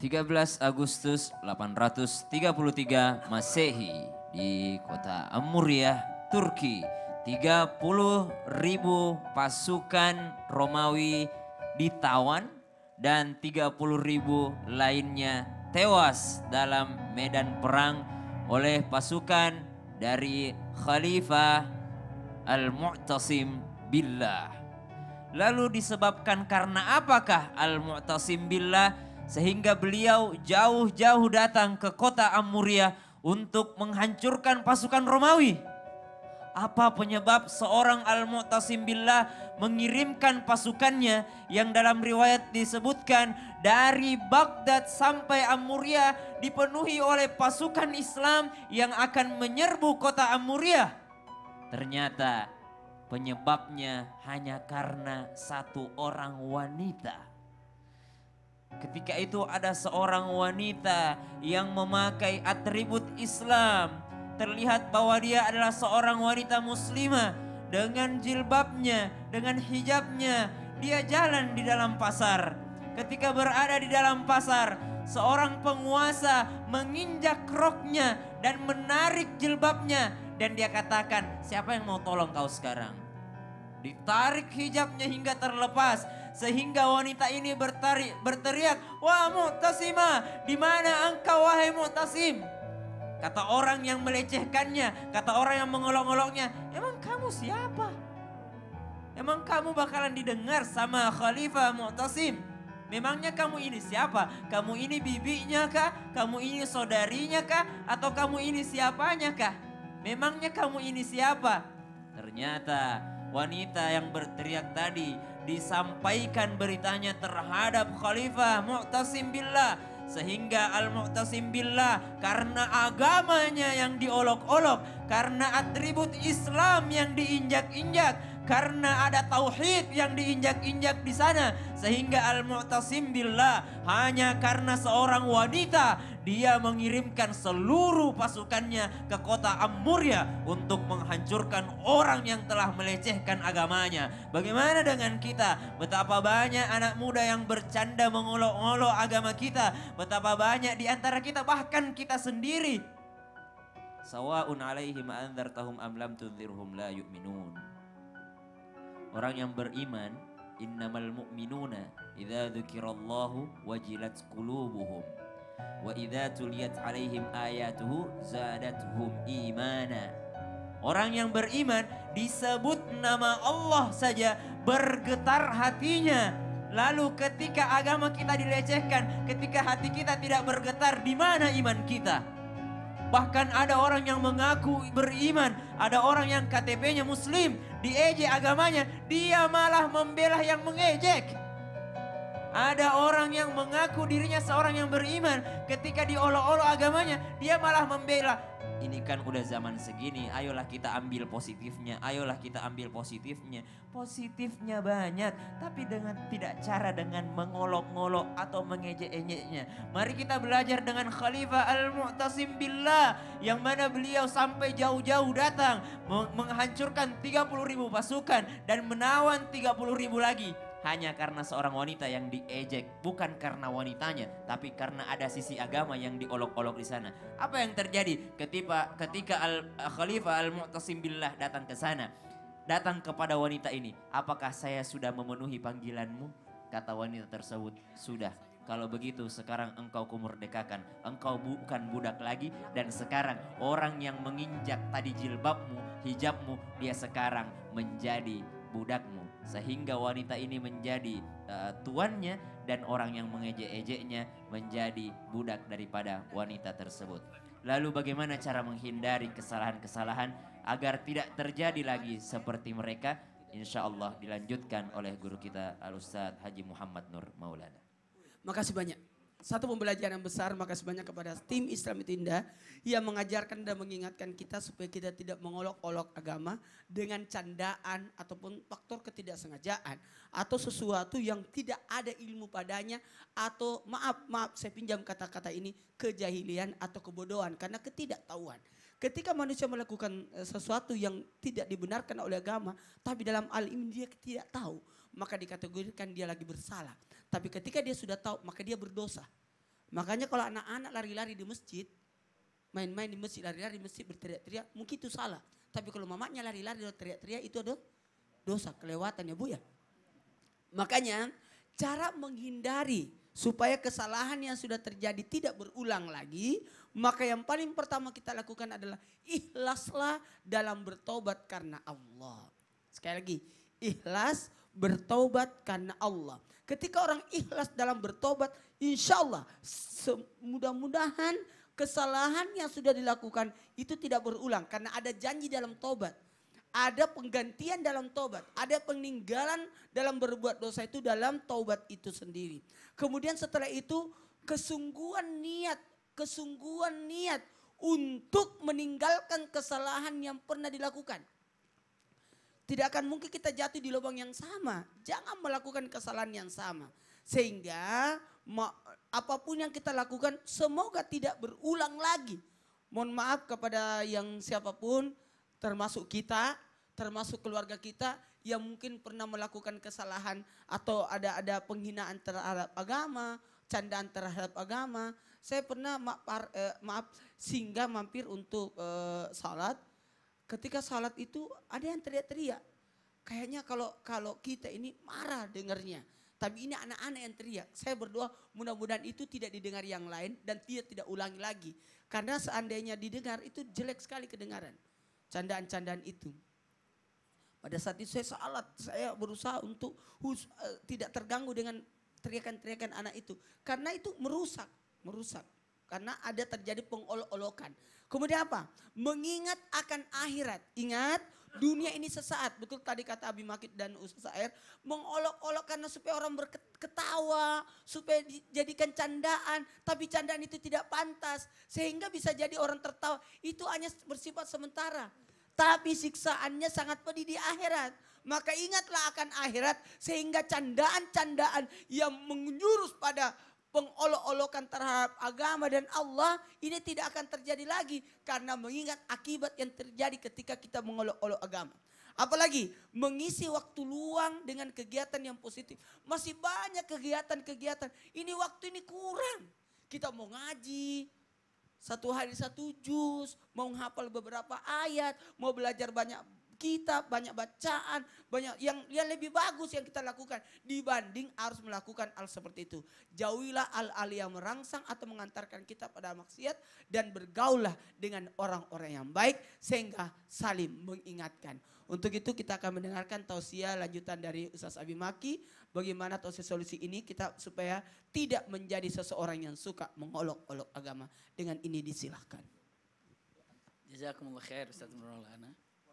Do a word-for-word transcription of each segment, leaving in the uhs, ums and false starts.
tiga belas Agustus delapan ratus tiga puluh tiga Masehi di kota Amuriah, Turki. tiga puluh ribu pasukan Romawi ditawan dan tiga puluh ribu lainnya tewas dalam medan perang oleh pasukan dari Khalifah Al-Mu'tasim Billah. Lalu disebabkan karena apakah Al-Mu'tasim Billah sehingga beliau jauh-jauh datang ke kota Amuriah untuk menghancurkan pasukan Romawi? Apa penyebab seorang Al-Mu'tasim Billah mengirimkan pasukannya yang dalam riwayat disebutkan dari Baghdad sampai Amuriah dipenuhi oleh pasukan Islam yang akan menyerbu kota Amuriah? Ternyata penyebabnya hanya karena satu orang wanita. Ketika itu ada seorang wanita yang memakai atribut Islam. Terlihat bahwa dia adalah seorang wanita muslimah dengan jilbabnya, dengan hijabnya. Dia jalan di dalam pasar. Ketika berada di dalam pasar, seorang penguasa menginjak roknya dan menarik jilbabnya. Dan dia katakan, siapa yang mau tolong kau sekarang? Ditarik hijabnya hingga terlepas. Sehingga wanita ini bertari, berteriak, wah Mu'tasimah, di mana engkau wahai Mu'tasim? Kata orang yang melecehkannya, kata orang yang mengolok-oloknya, emang kamu siapa? Emang kamu bakalan didengar sama Khalifah Mu'tasim? Memangnya kamu ini siapa? Kamu ini bibinya kah? Kamu ini saudarinya kah? Atau kamu ini siapanya kah? Memangnya kamu ini siapa? Ternyata wanita yang berteriak tadi disampaikan beritanya terhadap Khalifah Mu'tasim Billah. Sehingga Al-Mu'tasim Billah karena agamanya yang diolok-olok, karena atribut Islam yang diinjak-injak, karena ada tauhid yang diinjak-injak di sana, sehingga Al-Mu'tasim Billah hanya karena seorang wanita dia mengirimkan seluruh pasukannya ke kota Amuriah untuk menghancurkan orang yang telah melecehkan agamanya. Bagaimana dengan kita? Betapa banyak anak muda yang bercanda mengolok-olok agama kita. Betapa banyak di antara kita, bahkan kita sendiri. Sawa'un alaihim anzartahum am lam tunzirhum la yu'minun. Orang yang beriman, innamal mu'minuna idza dzukirallahu wajilat qulubuhum wa idza tuliyat alaihim ayatuhu zadatuhum imana. Orang yang beriman disebut nama Allah saja bergetar hatinya. Lalu ketika agama kita dilecehkan, ketika hati kita tidak bergetar, di mana iman kita? Bahkan ada orang yang mengaku beriman, ada orang yang K T P-nya muslim, diejek agamanya, dia malah membela yang mengejek. Ada orang yang mengaku dirinya seorang yang beriman, ketika diolok-olok agamanya, dia malah membela. Ini kan udah zaman segini, ayolah kita ambil positifnya, ayolah kita ambil positifnya. Positifnya banyak, tapi dengan tidak cara dengan mengolok-ngolok atau mengejek-ejeknya. Mari kita belajar dengan Khalifah Al-Mu'tasim Billah, yang mana beliau sampai jauh-jauh datang menghancurkan tiga puluh ribu pasukan dan menawan tiga puluh ribu lagi. Hanya karena seorang wanita yang diejek, bukan karena wanitanya, tapi karena ada sisi agama yang diolok-olok di sana. Apa yang terjadi ketika ketika Al, Khalifah Al-Mu'tasim Billah datang ke sana, datang kepada wanita ini, apakah saya sudah memenuhi panggilanmu? Kata wanita tersebut, sudah. Kalau begitu sekarang engkau kumerdekakan, engkau bukan budak lagi, dan sekarang orang yang menginjak tadi jilbabmu, hijabmu, dia sekarang menjadi budakmu. Sehingga wanita ini menjadi uh, tuannya dan orang yang mengejek-ejeknya menjadi budak daripada wanita tersebut. Lalu bagaimana cara menghindari kesalahan-kesalahan agar tidak terjadi lagi seperti mereka? Insya Allah dilanjutkan oleh guru kita Al-Ustadz Haji Muhammad Nur Maulana. Makasih banyak. Satu pembelajaran besar, makasih banyak kepada tim Islam Itu Indah yang mengajarkan dan mengingatkan kita supaya kita tidak mengolok-olok agama dengan candaan ataupun faktor ketidaksengajaan atau sesuatu yang tidak ada ilmu padanya, atau maaf, maaf saya pinjam kata-kata ini, kejahilian atau kebodohan karena ketidaktahuan. Ketika manusia melakukan sesuatu yang tidak dibenarkan oleh agama, tapi dalam hal ini dia tidak tahu, maka dikategorikan dia lagi bersalah. Tapi ketika dia sudah tahu, maka dia berdosa. Makanya kalau anak-anak lari-lari di masjid, main-main di masjid, lari-lari di masjid berteriak-teriak, mungkin itu salah. Tapi kalau mamanya lari-lari dan teriak-teriak itu ada dosa, kelewatan ya Bu ya. Makanya cara menghindari supaya kesalahan yang sudah terjadi tidak berulang lagi, maka yang paling pertama kita lakukan adalah ikhlaslah dalam bertobat karena Allah. Sekali lagi, ikhlas bertobat karena Allah. Ketika orang ikhlas dalam bertobat, insya Allah mudah-mudahan kesalahan yang sudah dilakukan itu tidak berulang. Karena ada janji dalam tobat. Ada penggantian dalam tobat, ada peninggalan dalam berbuat dosa itu dalam taubat itu sendiri. Kemudian setelah itu kesungguhan niat, kesungguhan niat untuk meninggalkan kesalahan yang pernah dilakukan. Tidak akan mungkin kita jatuh di lubang yang sama, jangan melakukan kesalahan yang sama. Sehingga apapun yang kita lakukan semoga tidak berulang lagi. Mohon maaf kepada yang siapapun, termasuk kita, termasuk keluarga kita yang mungkin pernah melakukan kesalahan atau ada ada penghinaan terhadap agama, candaan terhadap agama. Saya pernah maaf, eh, maaf singgah mampir untuk eh, salat. Ketika salat itu ada yang teriak-teriak. Kayaknya kalau kalau kita ini marah dengarnya. Tapi ini anak-anak yang teriak. Saya berdoa mudah-mudahan itu tidak didengar yang lain dan tidak tidak ulangi lagi. Karena seandainya didengar itu jelek sekali kedengaran. Candaan-candaan itu. Pada saat itu saya salat, saya berusaha untuk hus, uh, tidak terganggu dengan teriakan-teriakan anak itu. Karena itu merusak, merusak. Karena ada terjadi pengolok-olokan. Kemudian apa? Mengingat akan akhirat. Ingat, dunia ini sesaat. Betul tadi kata Abi Makid dan Ustaz Air. Mengolok-olok karena supaya orang berketawa, supaya dijadikan candaan. Tapi candaan itu tidak pantas. Sehingga bisa jadi orang tertawa. Itu hanya bersifat sementara. Tapi siksaannya sangat pedih di akhirat. Maka ingatlah akan akhirat sehingga candaan-candaan yang menjurus pada pengolok-olokan terhadap agama dan Allah ini tidak akan terjadi lagi. Karena mengingat akibat yang terjadi ketika kita mengolok-olok agama. Apalagi mengisi waktu luang dengan kegiatan yang positif. Masih banyak kegiatan-kegiatan. Ini waktu ini kurang. Kita mau ngaji. Satu hari satu juz, mau menghafal beberapa ayat, mau belajar banyak kitab, banyak bacaan, banyak yang yang lebih bagus yang kita lakukan dibanding harus melakukan hal seperti itu. Jauhilah hal-hal yang merangsang atau mengantarkan kita pada maksiat dan bergaullah dengan orang-orang yang baik sehingga saling mengingatkan. Untuk itu kita akan mendengarkan tausiah lanjutan dari Ustaz Abi Maki. Bagaimana tausiah solusi ini kita supaya tidak menjadi seseorang yang suka mengolok-olok agama. Dengan ini disilahkan. Jazakumullah khair Ustaz Nurulana.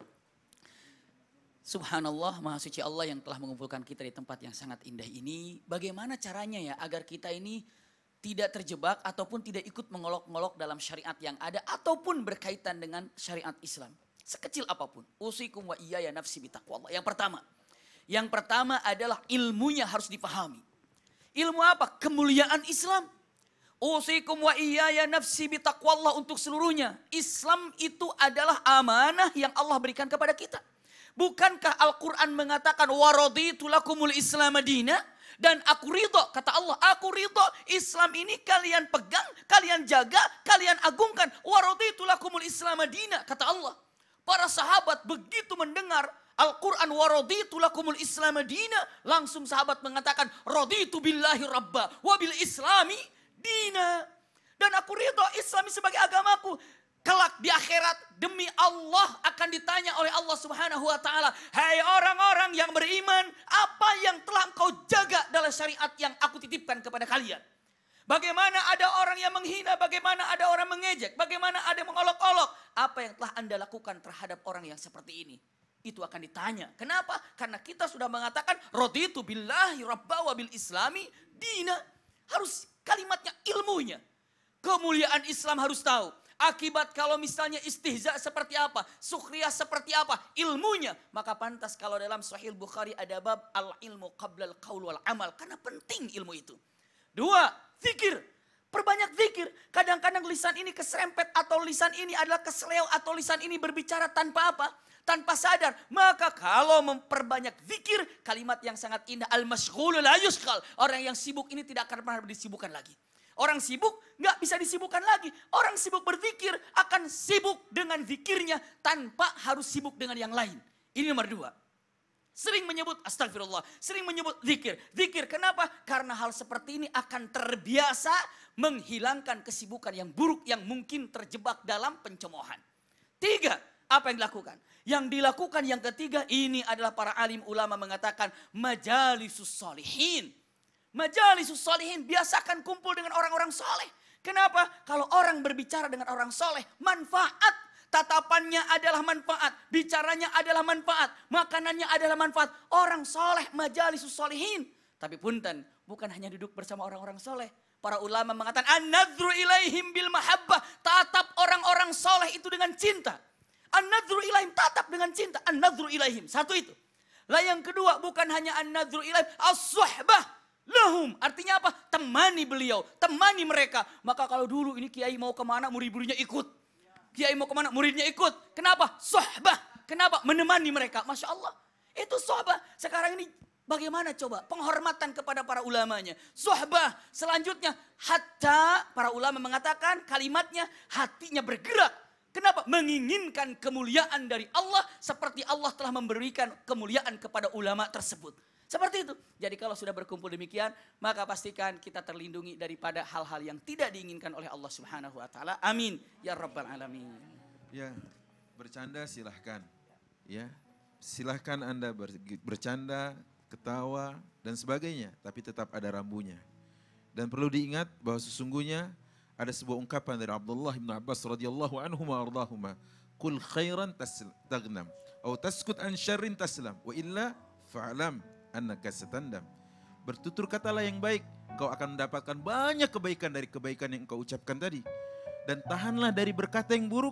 Subhanallah, Maha Suci Allah yang telah mengumpulkan kita di tempat yang sangat indah ini. Bagaimana caranya ya agar kita ini tidak terjebak ataupun tidak ikut mengolok-olok dalam syariat yang ada ataupun berkaitan dengan syariat Islam. Sekecil apapun. Usikum wa iyaya nafsi bitaqwallah. Yang pertama. Yang pertama adalah ilmunya harus dipahami. Ilmu apa? Kemuliaan Islam. Usikum wa iyaya nafsi bitaqwallah untuk seluruhnya. Islam itu adalah amanah yang Allah berikan kepada kita. Bukankah Al-Quran mengatakan waraditu lakumul Islam madina? Dan aku ridho, kata Allah, aku ridho Islam ini kalian pegang, kalian jaga, kalian agungkan. Waraditu lakumul Islam madina, kata Allah. Para sahabat begitu mendengar Al-Quran waraditu lakumul Islam madina, langsung sahabat mengatakan raditu billahi rabba wabil islami dina. Dan aku ridho Islam sebagai agamaku. Kelak di akhirat demi Allah akan ditanya oleh Allah Subhanahu wa taala, "Hai orang-orang yang beriman, apa yang telah engkau jaga dalam syariat yang aku titipkan kepada kalian?" Bagaimana ada orang yang menghina, bagaimana ada orang mengejek, bagaimana ada yang mengolok-olok. Apa yang telah Anda lakukan terhadap orang yang seperti ini? Itu akan ditanya. Kenapa? Karena kita sudah mengatakan raditu billahi rabba wa bil islami dina. Harus kalimatnya ilmunya. Kemuliaan Islam harus tahu. Akibat kalau misalnya istihza seperti apa, sukhriyah seperti apa, ilmunya. Maka pantas kalau dalam Sahih Bukhari ada bab al-ilmu qabla al-qaul wal amal. Karena penting ilmu itu. Dua, zikir. Perbanyak zikir. Kadang-kadang lisan ini keserempet atau lisan ini adalah keseleo atau lisan ini berbicara tanpa apa? Tanpa sadar. Maka kalau memperbanyak zikir, kalimat yang sangat indah. Al-mashghulu la yushghal. Orang yang sibuk ini tidak akan pernah disibukkan lagi. Orang sibuk nggak bisa disibukkan lagi. Orang sibuk berzikir akan sibuk dengan zikirnya tanpa harus sibuk dengan yang lain. Ini nomor dua. Sering menyebut astagfirullah, sering menyebut zikir. Zikir kenapa? Karena hal seperti ini akan terbiasa menghilangkan kesibukan yang buruk yang mungkin terjebak dalam pencemoohan. Tiga, apa yang dilakukan? Yang dilakukan yang ketiga ini adalah para alim ulama mengatakan majalisus solihin. Majalisus solihin, biasakan kumpul dengan orang-orang soleh. Kenapa? Kalau orang berbicara dengan orang soleh, manfaat. Tatapannya adalah manfaat, bicaranya adalah manfaat, makanannya adalah manfaat. Orang soleh, majalisus solihin. Tapi punten, bukan hanya duduk bersama orang-orang soleh. Para ulama mengatakan, an-nadhru ilaihim bil mahabbah. Tatap orang-orang soleh itu dengan cinta. An-nadhru ilaihim, tatap dengan cinta. An-nadhru ilaihim, satu itu. Lah yang kedua, bukan hanya an-nadhru ilaihim, as-suhbah lahum. Artinya apa? Temani beliau, temani mereka. Maka kalau dulu ini kiai mau kemana, murid-muridnya ikut. Kiai mau kemana, muridnya ikut. Kenapa? Sohbah. Kenapa? Menemani mereka. Masya Allah. Itu sohbah. Sekarang ini bagaimana coba? Penghormatan kepada para ulamanya. Sohbah. Selanjutnya, hatta para ulama mengatakan kalimatnya hatinya bergerak. Kenapa? Menginginkan kemuliaan dari Allah seperti Allah telah memberikan kemuliaan kepada ulama tersebut. Seperti itu. Jadi kalau sudah berkumpul demikian, maka pastikan kita terlindungi daripada hal-hal yang tidak diinginkan oleh Allah Subhanahu wa taala. Amin ya rabbal alamin. Ya, bercanda silahkan. Ya. Silahkan Anda ber, bercanda, ketawa dan sebagainya, tapi tetap ada rambunya. Dan perlu diingat bahwa sesungguhnya ada sebuah ungkapan dari Abdullah bin Abbas radhiyallahu anhu wa ardahuma, "Qul khairan taghnam, atau taskut an syarrin taslam, wa illa fa'lam annaka satandam." Bertutur katalah yang baik, kau akan mendapatkan banyak kebaikan dari kebaikan yang kau ucapkan tadi. Dan tahanlah dari berkata yang buruk,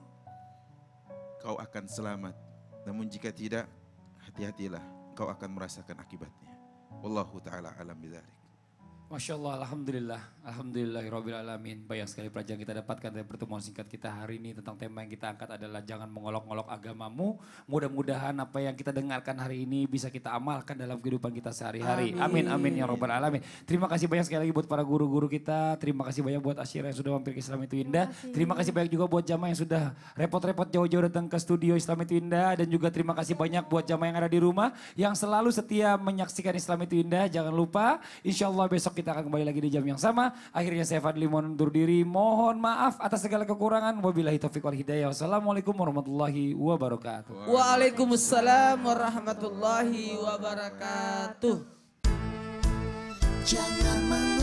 kau akan selamat. Namun jika tidak, hati-hatilah, kau akan merasakan akibatnya. Wallahu ta'ala alam bidzalik. Masya Allah, Alhamdulillah, Alhamdulillahirabbil alamin. Banyak sekali pelajaran kita dapatkan dari pertemuan singkat kita hari ini tentang tema yang kita angkat adalah jangan mengolok-olok agamamu. Mudah-mudahan apa yang kita dengarkan hari ini bisa kita amalkan dalam kehidupan kita sehari-hari. Amin, amin ya rabbal alamin. Terima kasih banyak sekali lagi buat para guru-guru kita. Terima kasih banyak buat Asyira yang sudah mampir ke Islam Itu Indah. Terima kasih banyak juga buat jamaah yang sudah repot-repot jauh-jauh datang ke studio Islam Itu Indah. Dan juga terima kasih banyak buat jamaah yang ada di rumah yang selalu setia menyaksikan Islam Itu Indah. Jangan lupa, insya Allah besok kita akan kembali lagi di jam yang sama. Akhirnya saya Fadli mohon undur diri. Mohon maaf atas segala kekurangan. Wabillahi taufiq wal hidayah. Wassalamualaikum warahmatullahi wabarakatuh. Waalaikumsalam warahmatullahi wabarakatuh. Jangan